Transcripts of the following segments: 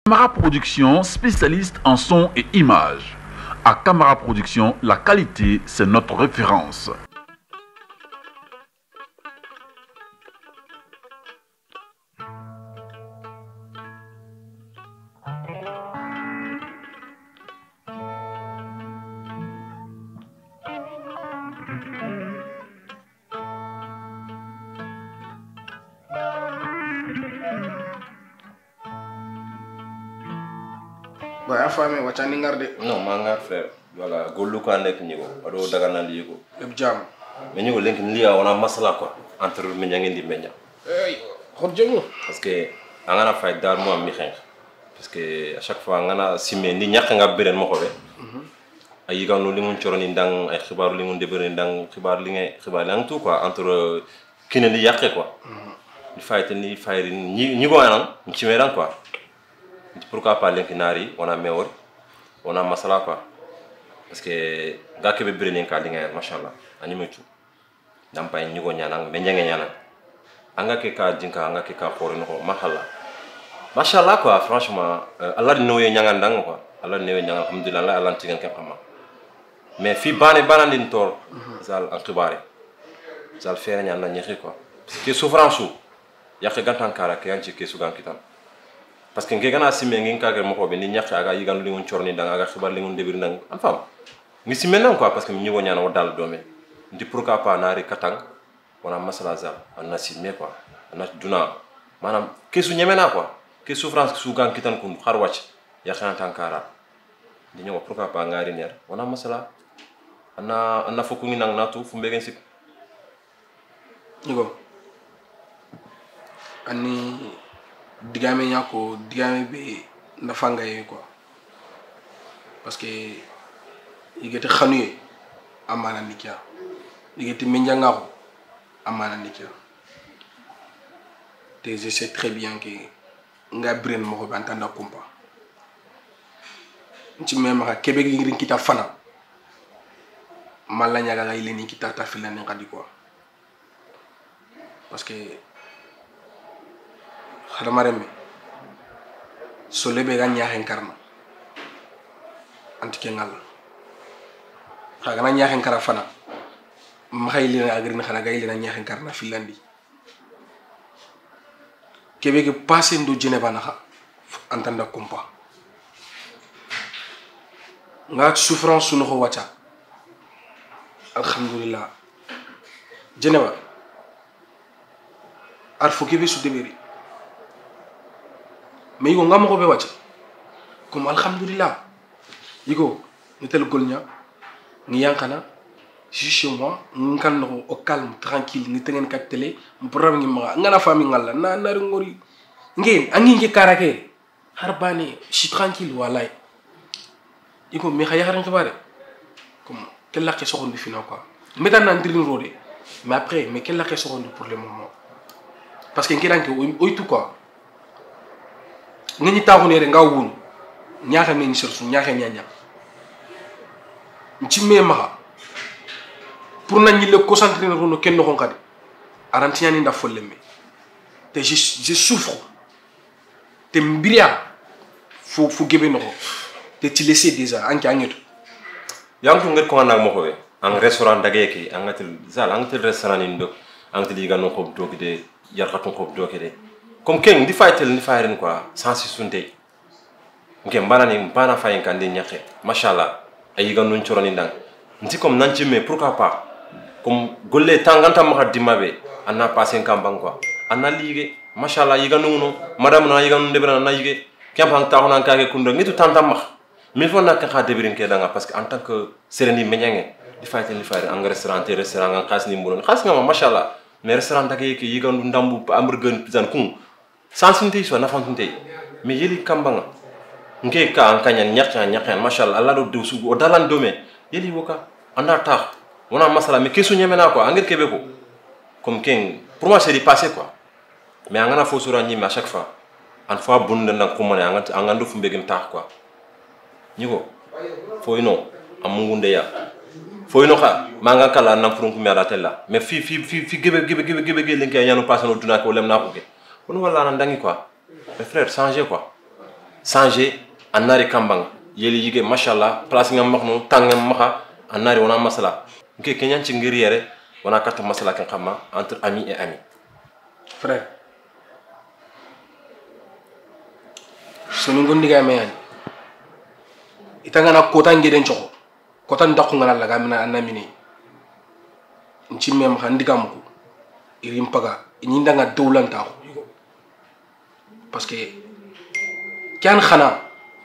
Camara Production, spécialiste en son et images. À Camara Production, la qualité, c'est notre référence. Bah, famille, wacca ni ngar de. Non, ma ngar frère. Voilà, golou ko nek ñigo. Ado daga na ligo. Lepp jam. Mais ñigo lenk liya on a masala quoi entre meña ngendi meña. Xor jëm. Parce que angana fay dar mo mi xex. Parce que à chaque fois angana simé ni ñak nga beren mako be. Ay ganu li ngun cioroni ndang ay xibaru li ngun debere ndang xibar li ngay xibar lang tout quoi entre kine li yaké quoi. Di fayte ni fayri ñigo anan ci meran quoi. Pourquoi pas l'inkinari on a meilleur on a masala quoi parce que ga kebe brene ka linga machallah ani metu dam pay ñigo ñana me ñange ñana anga ke ka jinka anga ke ka xore no mahalla machallah quoi franchement Allah di noye ñanga ndang quoi Allah di noye ñanga alhamdulillah Allah tigan ke xama mais fi bané banandin tor zal akhibare zal fere ñana ñexi quoi parce que souffrance yakhe gantan kara ke yanci ke sugan kitan parce que ngegana simé ngin kagere mako be ni ñaxé aga yigan li ngon ciorni dang aga xibar li ngon debir dang am fam ngi simé nan quoi parce que ñigo ñana wadal domé ndi pourquoi pas nari katang wana masala za anna simé quoi anna duna manam kesu ñemena quoi ke souffrance su gan kitan kun xar wacc ya xana tankara di ñoo pourquoi pas ngari ner wana masala anna fokku ngi nang natu fu mbegen sik Ñigo. Ani digame ñako digame be nafanga yi quoi. Parce que yigete xanuye amana nikia. Yigete menjanga ko amana nikia. Et je sais très bien que nga bren moko bantanda kumpa. Nci même ka kebe ngirin kita fana. Malla nyaga ga ileni kita ta filani ngadi quoi. Parce que xadamareme so lebe ga ñaaxen karna antike ngal xaga na ñaaxen kara fana maxay li na agri na xana gay li na ñaaxen karna filandi kebe ke passé ndo Geneva na antanda kumpa nga souffrance no ko wacha alhamdulillah Geneva ar fo kebe su deberi mais yigo ngam ko be wacc comme alhamdulillah yigo nitel golnya ni yankana je chez moi nkan no au calme tranquille ni tengen kat télé mu programme ngi ma ngana fami ngalla na nar ngori ngeen angi ngi karake harbani je suis tranquille wallahi yigo mi xaya xaran xibare comme quel la question de fina quoi metan nan dirin rodé mais après mais quel la question pour le moment parce que ngiranke oy tout quoi ngani taxu ne re nga wun ñaaxa men sersu ñaaxa ñaña ci mema pour nañ le concentrer no ken no xonkadi arantiani nda folleme te je souffre te mbiria fu gebe no te ti laisser déjà anki angeto yang ko nget ko nak mako be ang restaurant dageki angatil zal angatil restaurant indo angatil yiga no ko dokide yar xaton ko dokide comme ken di faytel ni fayren quoi sans sunte ngem bana fayen kan di ñaxé machallah ay yiga non cioroni ndang nti comme nanti mais pourquoi pas comme golle tanganta ma dimabe anna passer kambang quoi anna ligue machallah yiga nuno madame na yiga non debra na yige kempang taxona kage kundo ngitu tantam ma mil fo nak xa debirin ke danga parce que en tant que sereni meñange di faytel ni fayre en restaurant nga xass ni mbulon xass nga ma machallah mais restaurant dagay ke yiga ndambu hamburger pizza kun sansinte so nafantinte mais yeli kambanga nke ka an kanyan nyakyan mashallah Allah do dewsu o dalan dome yeli woka anda tax wona masala mais kesu nyemena quoi angir kebe ko comme ken pour moi c'est passé quoi mais angana fo sura nyima à chaque fois an fois bunda na ko mone angando fu mbegem tax quoi nyiko fo ino amungunde ya fo ino kha manga kala na furun ko mi ala tella mais fi gebe lenke yanu passé no duna ko lem na ko ke on wala nan dangi quoi mes frères changer quoi changer anari kambang yeli yige mashallah place ngam makno tangam maka anari wona masala nke kenyan ci ngir yere wona carte masala kan xamma entre amis et amis frère sonu ngondi ga mayani itangana kota ngeden choko kota ndakku ngana laga mina anamini nci mem handigam ko irim paga ininda nga dowlanta ko parce que kan khana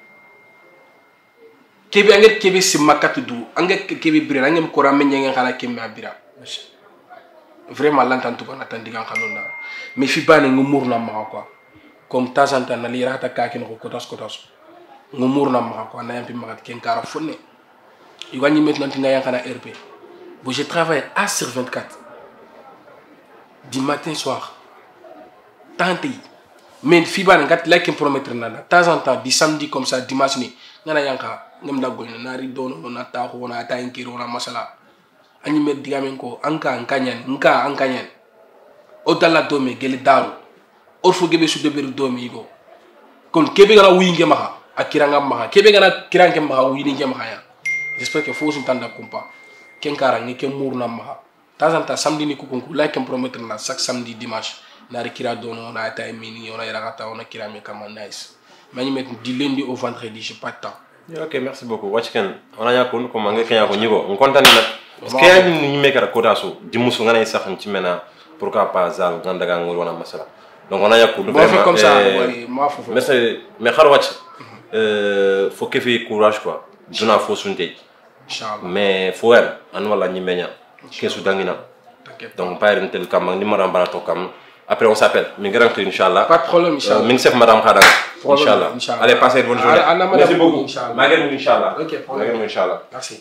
kebe anget kebe simakati du anget kebe bira angem ko ramen ngen khana kemme abira vraiment lantan to bana tan digan khanona mais fi bane ngumurna ma quoi comme tazanta na lira ta kakin ko kotas ngumurna ma quoi na yampi magat ken kara fonne yugani maintenant tinga yankana RP bon je travaille à sur 24 du matin soir tante mais fi bane ngat like promettre na de temps en temps du samedi comme ça dimanche ni ngana yanka ngam dagol na ri dono na ta ko na ta inkiro na masala ani med digamen ko anka ankanyan o dalla domi gele daru orfo gebe su deberu domi go kon kebe gana wuyinge maha akiranga maha kebe gana kirange maha wuyinge maha ya j'espère que faut s'entendre compa ken karangi ken murna maha tazanta samedi ni ko konku like promettre na chaque samedi dimanche na kira dono na ta mini on a yarata on a kira me comme nice mani met du lundi au vendredi j'ai pas de temps. Ok, merci beaucoup watchken on a yakun ko manga kenya ko nyigo on contane nak parce que ya ni mekara ko daso di musu ngana sax ci mena pourquoi pas zal ngandaga ngol wona masala donc on a yakun vraiment comme ça moi faut merci mais xar watch faut que fi courage quoi duna fo sunte inchallah mais faut er an wala ñi meña kesu dangina donc pas rentel kam ni ma rambara to kam après on s'appelle mi ngi rentrer inchallah pas de problème inchallah mi ngi sef madame khada inchallah allez passez une bonne journée merci beaucoup inchallah magel inchallah ok magel inchallah merci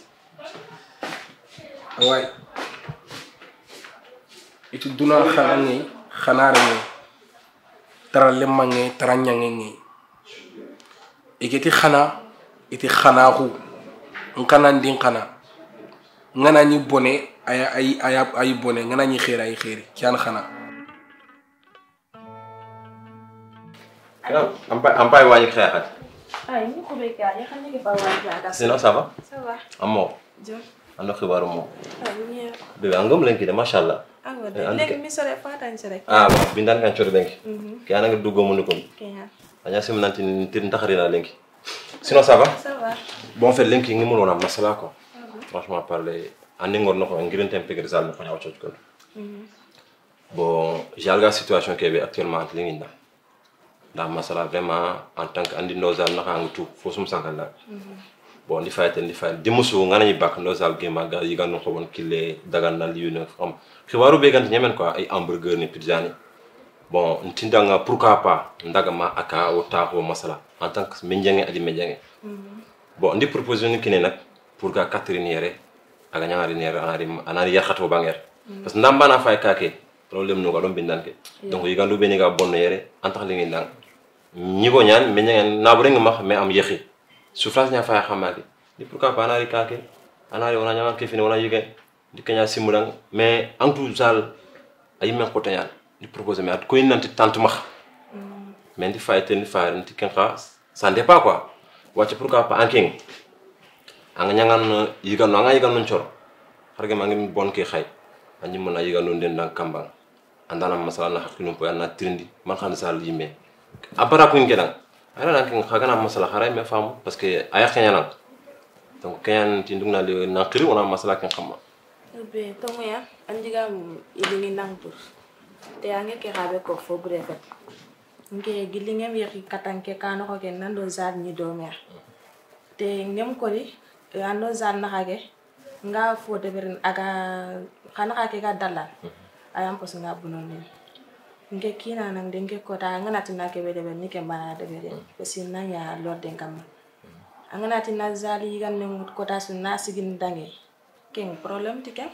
ouais itu duna xanani xanare ni tara lemange tara nyange ni ikiti xana iti xanaxu nkana ndin xana ngana ni boné ay boné ngana ni xéra ay xéri kian xana ampai wani xéxat ay ni ko be ka ya xane ke pa wani ka sinon ça va amo jo ando xibaru mo ay ni bebe angam lenki de machallah ango de leg mi sore fatan ci rek ah bindan kan ciori lenki ki ana nga duggo mu nukum kenya anya sim nanti tir taxarina lenki sinon ça va bon fait lenki ngi mu wona masala ko franchement parler andi ngor nako ngiren tempe grisal ko ñaw ciot ko bon jalga situation kebe actuellement lengi nda da masala vraiment en tant que andi nozal naka ngi tout fo sum sankala bon di fayte di musu ngana ni bak nozal ge maga yiga no xobon kille dagan na liyu na xam xibaru be gant ñemen quoi ay hamburger ni pizza ni bon ntindanga pourquoi pas ndaga ma aka o taxo masala en tant que menjenge adi menjenge bon ndi proposition ni kine nak pour ga Catherine yere aga ñaari nere anari yaxato banger parce que ndamba na fay kake problème no ga don bindanke donc yiga ndu be ni ga bonno yere en tax li ngi ndang ñigo ñaan menjenge na bu reng ma mais am yexi souffrance nya fay xamaki di pourquoi pas anari kake anari wona ñaman ke fini wona yige di kanya simudang mais en tout zal ay men ko tanyal di proposer mais at ko nanti tante ma mais di fayte ni faare nti kenka ça dépend quoi wacce pourquoi pas anking anga ñangan yigan no anga yigan non cior harge ma ngi bon ke xay anyi mona yigan non den dan kambang andana masala na hakinu po na trindi man xan sal yime abara ko ngedan ara nan king xagana masala xaray me fam parce que ay xeñana donc kayan ti ndugna le na xiri wona masala ken xamma be tongo ya andiga ilingi nangtur te ange ke rabe ko fo brefet nge gilingem yeki katanke kano ko ken nando zad ni do mer te ngem ko di ando zad na xage nga fo de berin aga xana xake ga dalal ayam pos nga bunon ni nge kina nang denge ko ta ngana tina ke be de ni ke bana de be parce que nanya lorde ngam angana tina zali gan ne ko ta sun nasigin dange ken problem tikem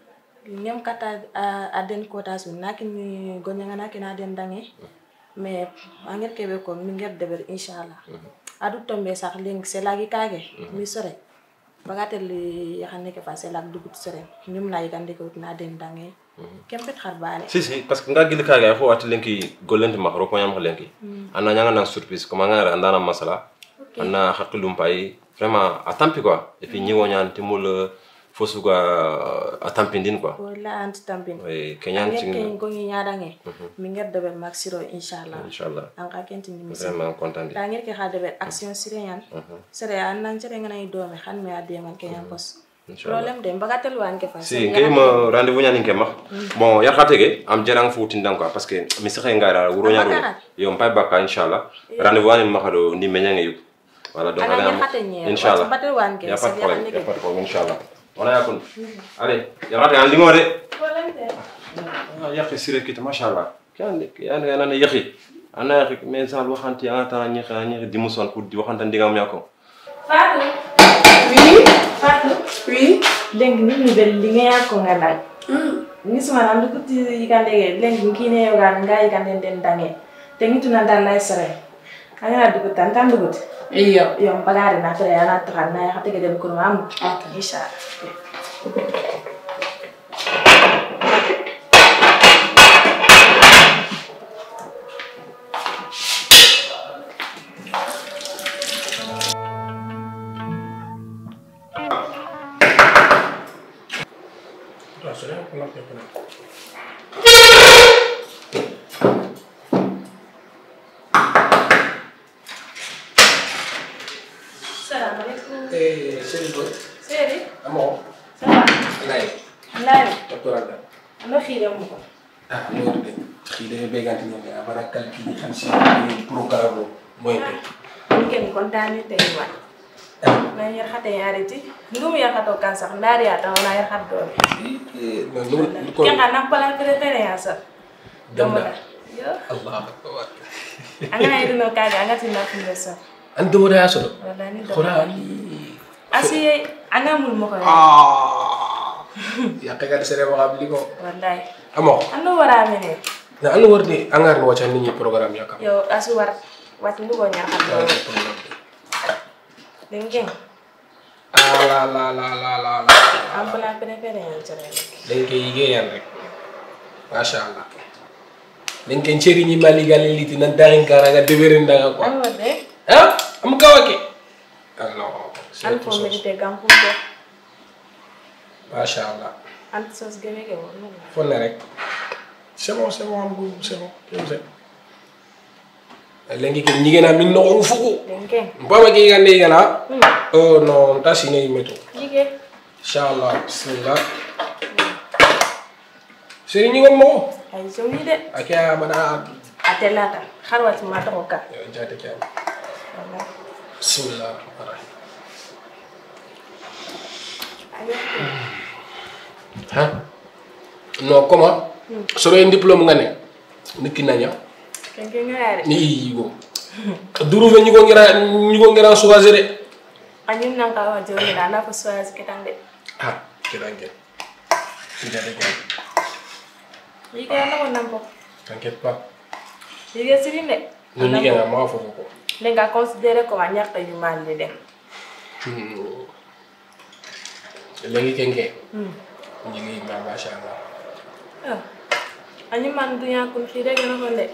ñam kata aden kota su nakini gonya ngana kina den dangi mais angel kebe ko mi ngel deber inshallah adu tombe sax link c'est lagi kage mi sore bagatel ya xane ke fa c'est lag dugut sore ñum lay gande ko na den dangi kempet kharbane si parce que nga gili kaga ko wat lenki golenti makro ko nyam ko lenki anna nyanga na surprise ko manga andana masala anna hakilum pay vraiment à tampi quoi et puis ñiwo ñaan timul fosu quoi à tampindine quoi wala anti tampin oui kenyan ci ko ngi ñaadange mi ngir debel maxiro inshallah an ka kenti ni vraiment content da ngir ke ha debel action sireyan sere an nan cere ngana doome xan me adde man kenyan pos problème de mbagatel wan ke fa si ngay ma rendez-vous ñani ke ma bon ya xatege am jarang fuuti ndam quoi parce que mi saxé ngara wuro ñaru yo mbay baka inshallah rendez-vous ani ma xado ni meñange yu voilà donc inshallah batel wan ke ya pas problème inshallah on a yakun allez ya xate an lingo de yaqi sire kit machallah kan ya na yaqi ana yaqi mais sal waxanti ya ta ñi di muson ko di waxanta ndigam ñako Fatou Fatou Oui. Lengi ni bel linga ko ngala. Ni suma nandu ko ti yikande lengi kine yoga nga yikande den dange. Tengi tuna dalla sere. Anga du ko tantan du ko. Iyo. Yo bagare na tere ana tra na ya hatege dem ko mam. Okay. Insha. Seri boy. Seri. Amo. Sama. Nay. Lai. Doctoranda. Ano khire mo ko. Ah, mo de. Khide be ganti ni abara kalki kan si programme moy de. Ken kontane tay wa. Na yar khate yariti. Ndum ya khato kan sax ndari ata na yar khat do. No ko. Ken kana pala tere ya sa. Domda. Yo. Allah akbar. Anga idu no kaga anga tinna finesa. Ando ya so. Wala ni do. Qur'ani. Asi anga mul mo ko. Ya kaga sere mo abli ko. Wallahi. Amo. Anu wara mene. Na anu warni angar no wacha ni programme yakam. Yo asu war wat ndu go nya khat do. Dengeng. La. Ampala pere yan cere. Lenke yige yan rek. Masha Allah. Lenke ceri ni mali galiliti nan darin karaga deberin daga ko. Anu wade. Ha? Am kawake. Allah. Alfo medite gampu do. Masha Allah. Ant sos geme ge wonu. Fonne rek. C'est bon, am go, c'est bon. Je sais. Lengi ke nyigena min no fuku. Dengeng. Mbama ke gande gana. Oh non, ta sine meto. Jige. Inshallah. Bismillah. Seri ni mo. Ay jowi de. Akia mana Atelata. Kharwat ma to ka. jate kya. Wallahi. Bismillah. Ayo. Ha? No, comment? Soro en diplôme ngane. Niki nanya. Dengeng ngare. Ni yigo. Duru ve ñigo ngira choisir de. Anyum nang ka wa jowi na na ko soaz ketang de. Ah, kirange. Jate kya. Jige na ko nampo. T'inquiète pas. Jige sirinde. Ni ni gana ma fofo ko. Lenga considérer comme a ñak yu mal de dem. Lengi kenge. Ñi ma masha Allah. Ah. Anyum man dunya kun khire gena ko de.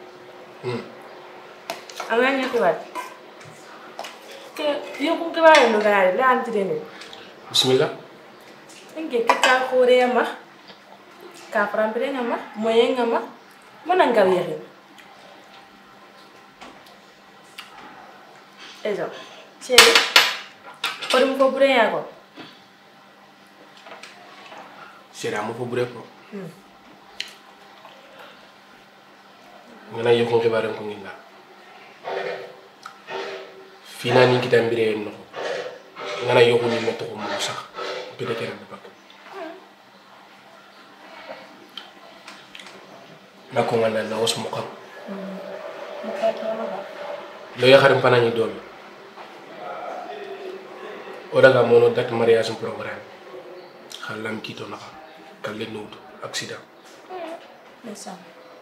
Anga ñati wat. Ke yo kun ke baye no gaare le antire ni. Bismillah. Nge ke ka khore ma. Ka prampere ngama, moye ngama. Mona ngaw yehi. Ezo. Chéri. Kodum ko bure ya ko. Sera mo fo bure ko. Ngana yoko ke bare ko nginga. Fina ni kita mbire no. Ngana yoko ni mo to ko mo sax. Pede tere de bak. Na ko ngana na os mo kam. Lo ya xarim pana ni domi. O daga mono dat mariage programme. Xalam kito na ka le nudu accident. Nesa.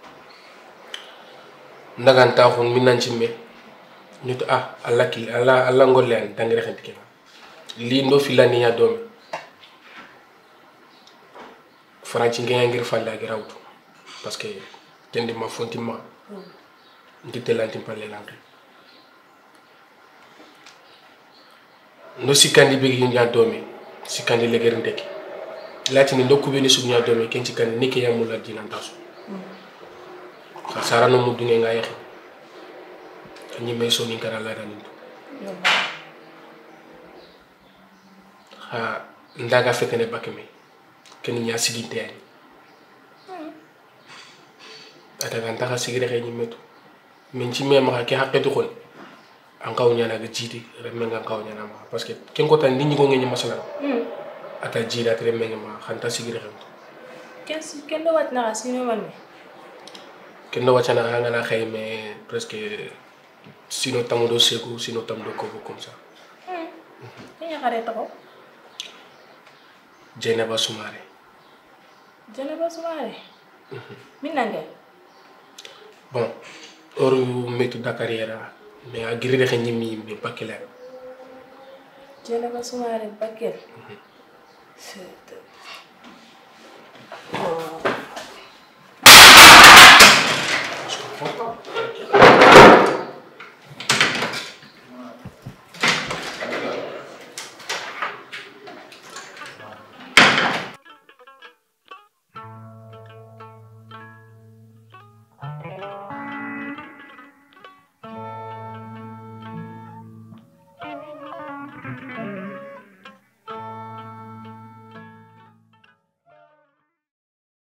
Ndagan taxun min nan ci me nit Allah ki Allah ngol len tangere xent ki li ndo fi lani ya domi Franci ngeen ngir falle ak rawtu parce que kendi ma fonti ma ngi telanti palle lanke no sikandi be nya domi sikandi legerin deki lati ni ndokku be ni sunya domi ken sikandi niki ya mulla dinan tasu sara no mudu nga yahi ni me so ni kara la dani ha ndaga fekene bakeme ken nya siginte ani ata kan taka sigire kay ni metu min ci me ma ke haqqetu xol an kaw ñana ga jiti remme nga kaw ñana ma parce que ken ko tan nit ñi ko ngi masala ata jira tre me ma xanta sigire xam ken do wat na sino man ken do wacana nga na xey mais presque sino tamudo segu sino tamudo ko comme ça ken xare taxo Jenaba Sumare min nange bon oru metu da carrière mais a giri de xeni mi be bakela Jenaba Sumare bakel